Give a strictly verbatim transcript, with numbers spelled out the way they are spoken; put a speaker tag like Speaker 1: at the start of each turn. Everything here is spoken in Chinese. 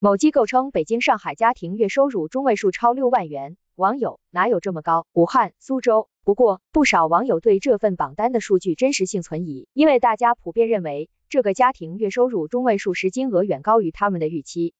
Speaker 1: 某机构称，北京、上海家庭月收入中位数超六万元。网友哪有这么高？武汉、苏州。不过，不少网友对这份榜单的数据真实性存疑，因为大家普遍认为这个家庭月收入中位数时金额远高于他们的预期。